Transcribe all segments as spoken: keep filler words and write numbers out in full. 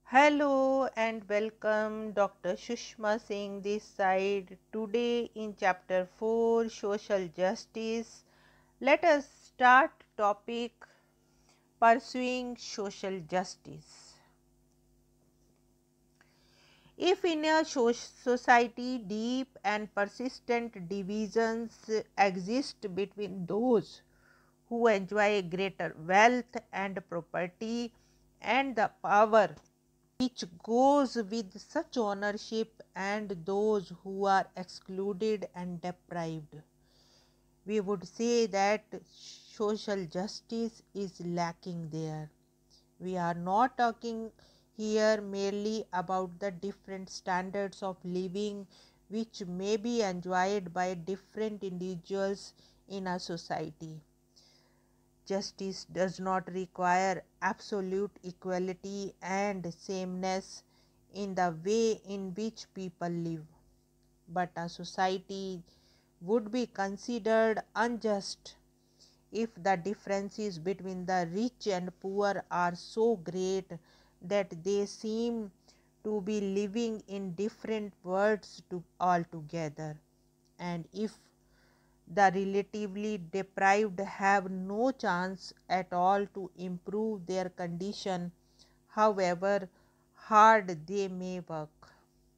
Hello and welcome, Doctor Sushma Singh this side. Today in chapter four, Social Justice, let us start topic Pursuing Social Justice. If in a society deep and persistent divisions exist between those who enjoy greater wealth and property and the power which goes with such ownership and those who are excluded and deprived, we would say that social justice is lacking there. We are not talking here merely about the different standards of living which may be enjoyed by different individuals in a society. Justice does not require absolute equality and sameness in the way in which people live, but a society would be considered unjust if the differences between the rich and poor are so great that they seem to be living in different worlds to altogether, and if the relatively deprived have no chance at all to improve their condition, however hard they may work.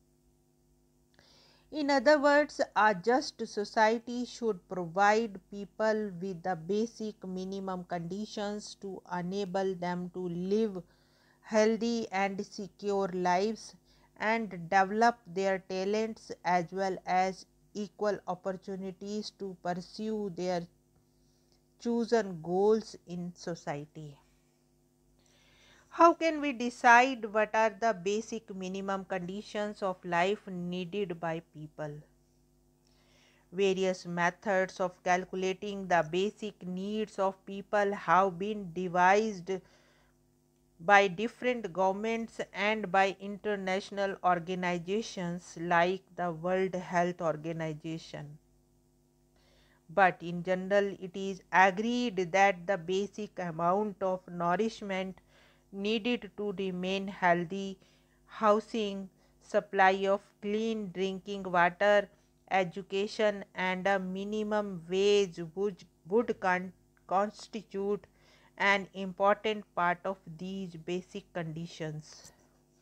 In other words, a just society should provide people with the basic minimum conditions to enable them to live healthy and secure lives and develop their talents as well as equal opportunities to pursue their chosen goals in society. How can we decide what are the basic minimum conditions of life needed by people? Various methods of calculating the basic needs of people have been devised by different governments and by international organizations like the World Health Organization. But in general, it is agreed that the basic amount of nourishment needed to remain healthy, housing, supply of clean drinking water, education, and a minimum wage would, would con- constitute an important part of these basic conditions.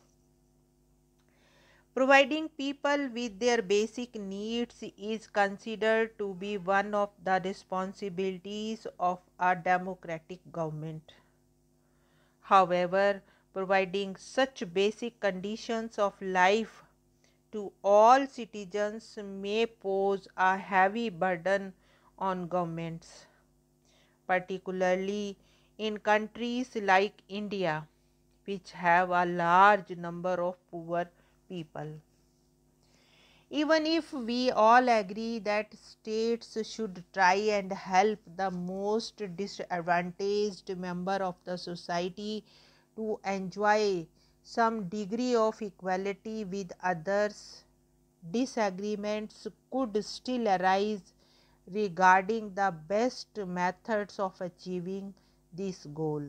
Providing people with their basic needs is considered to be one of the responsibilities of a democratic government. However, providing such basic conditions of life to all citizens may pose a heavy burden on governments, particularly in countries like India, which have a large number of poor people. Even if we all agree that states should try and help the most disadvantaged member of the society to enjoy some degree of equality with others, disagreements could still arise regarding the best methods of achieving this goal.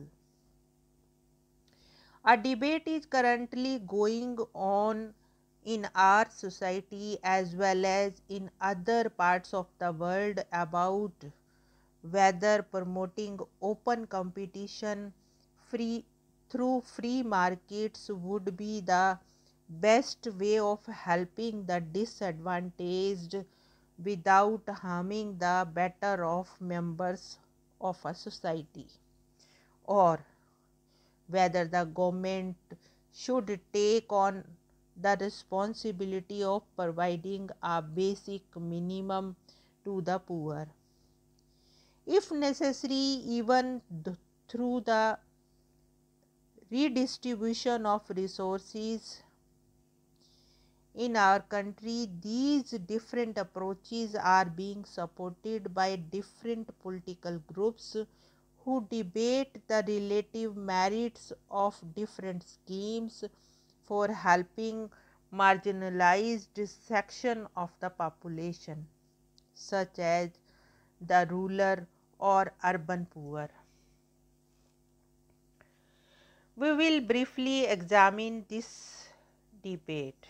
A debate is currently going on in our society as well as in other parts of the world about whether promoting open competition free through free markets would be the best way of helping the disadvantaged without harming the better off members of a society, or whether the government should take on the responsibility of providing a basic minimum to the poor, if necessary, even th- through the redistribution of resources. In our country, these different approaches are being supported by different political groups who debate the relative merits of different schemes for helping marginalized section of the population, such as the rural or urban poor. We will briefly examine this debate.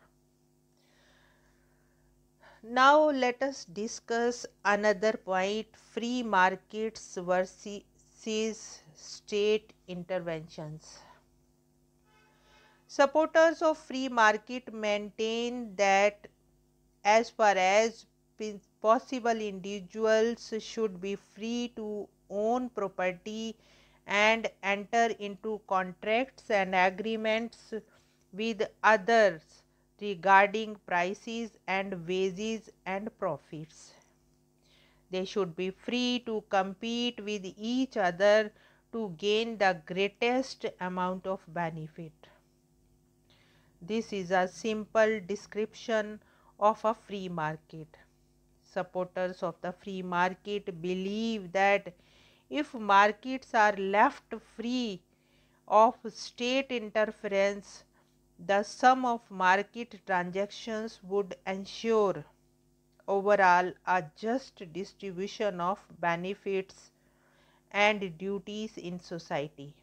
Now let us discuss another point: free markets versus state interventions. Supporters of free market maintain that as far as possible individuals should be free to own property and enter into contracts and agreements with others regarding prices and wages and profits. They should be free to compete with each other to gain the greatest amount of benefit. This is a simple description of a free market. Supporters of the free market believe that if markets are left free of state interference, the sum of market transactions would ensure overall a just distribution of benefits and duties in society.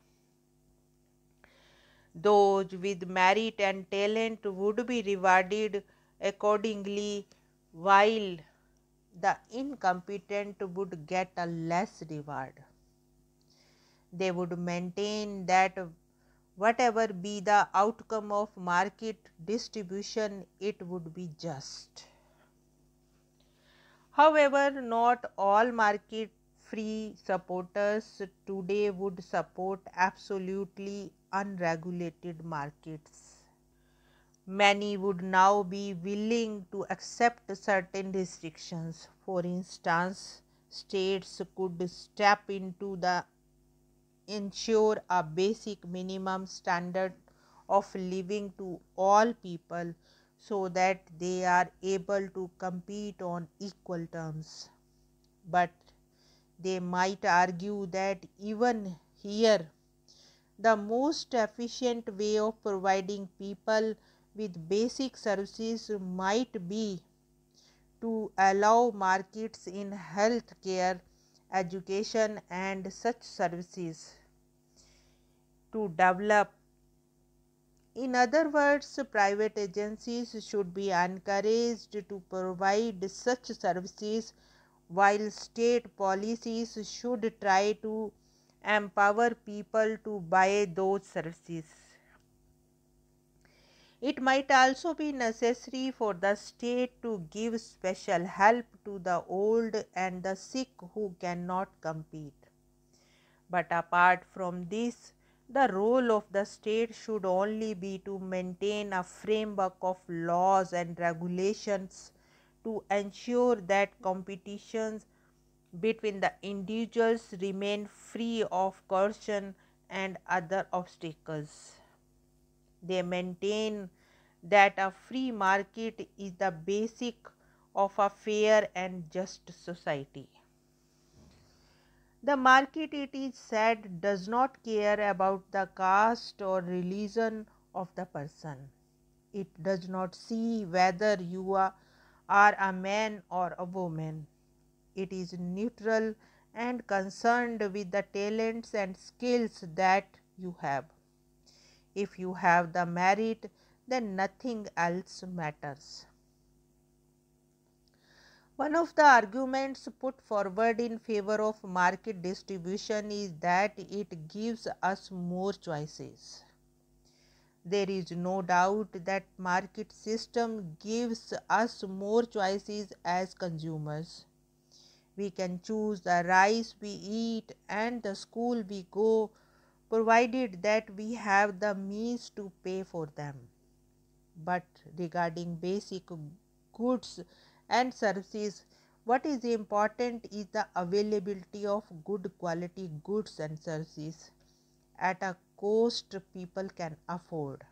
Those with merit and talent would be rewarded accordingly, while the incompetent would get a less reward. They would maintain that whatever be the outcome of market distribution, it would be just. However, not all market free supporters today would support absolutely unregulated markets. Many would now be willing to accept certain restrictions. For instance, states could step into the ensure a basic minimum standard of living to all people so that they are able to compete on equal terms. But they might argue that even here, the most efficient way of providing people with basic services might be to allow markets in health care, education, and such services to develop. In other words, private agencies should be encouraged to provide such services, while state policies should try to empower people to buy those services. It might also be necessary for the state to give special help to the old and the sick who cannot compete. But apart from this, the role of the state should only be to maintain a framework of laws and regulations to ensure that competitions between the individuals remain free of coercion and other obstacles. They maintain that a free market is the basic of a fair and just society. The market, it is said, does not care about the caste or religion of the person. It does not see whether you are, are a man or a woman. It is neutral and concerned with the talents and skills that you have. If you have the merit, then nothing else matters. One of the arguments put forward in favor of market distribution is that it gives us more choices. There is no doubt that market system gives us more choices as consumers. We can choose the rice we eat and the school we go, provided that we have the means to pay for them. But regarding basic goods and services, what is important is the availability of good quality goods and services at a cost people can afford.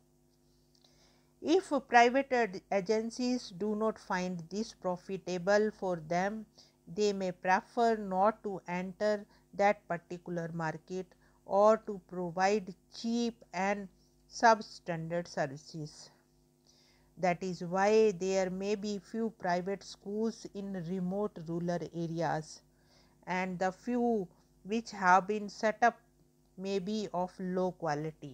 If private agencies do not find this profitable for them, they may prefer not to enter that particular market or to provide cheap and substandard services. That is why there may be few private schools in remote rural areas, and the few which have been set up may be of low quality.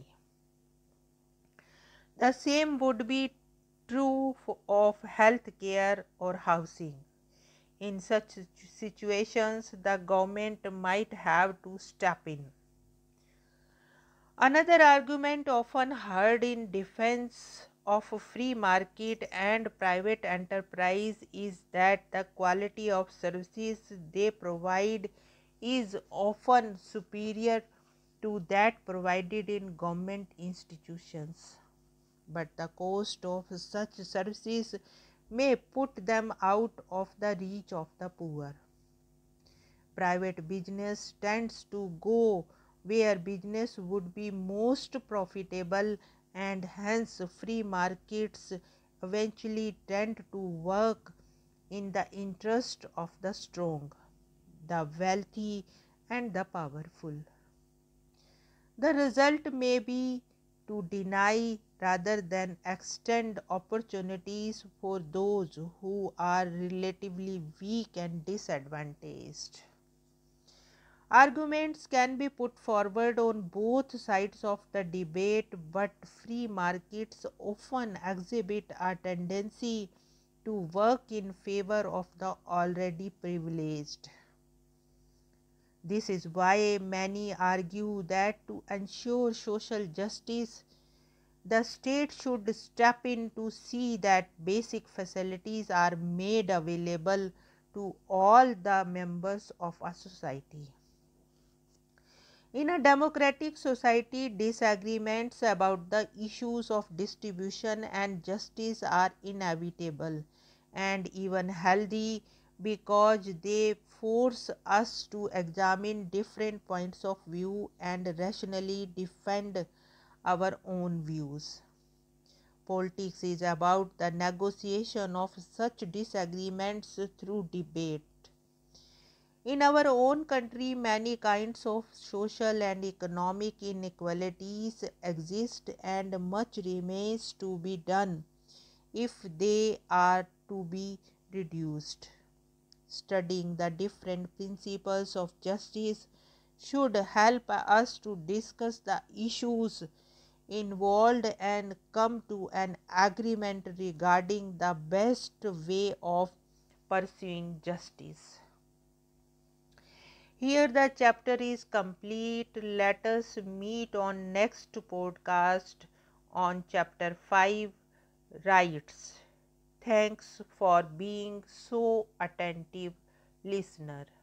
The same would be true of health care or housing. In such situations, the government might have to step in. Another argument often heard in defense of a free market and private enterprise is that the quality of services they provide is often superior to that provided in government institutions. But the cost of such services may put them out of the reach of the poor. Private business tends to go where business would be most profitable, and hence free markets eventually tend to work in the interest of the strong, the wealthy, and the powerful. The result may be to deny rather than extend opportunities for those who are relatively weak and disadvantaged. Arguments can be put forward on both sides of the debate, but free markets often exhibit a tendency to work in favor of the already privileged. This is why many argue that to ensure social justice, the state should step in to see that basic facilities are made available to all the members of a society. In a democratic society, disagreements about the issues of distribution and justice are inevitable and even healthy, because they force us to examine different points of view and rationally defend our own views. Politics is about the negotiation of such disagreements through debate. In our own country, many kinds of social and economic inequalities exist, and much remains to be done if they are to be reduced. Studying the different principles of justice should help us to discuss the issues involved and come to an agreement regarding the best way of pursuing justice. Here the chapter is complete. Let us meet on next podcast on chapter five, rights. Thanks for being so attentive, listener.